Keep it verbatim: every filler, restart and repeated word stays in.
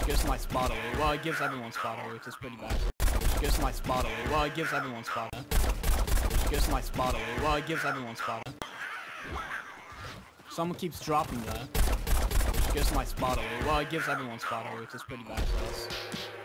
Gives my spot away. Well, it gives everyone spot away, which is pretty bad. Gives my spot away. Well, it gives everyone spot away. Gives my spot away. Well, it gives everyone spot away. Someone keeps dropping that. Gives my spot away. Well, it gives everyone spot away, which is pretty bad for us.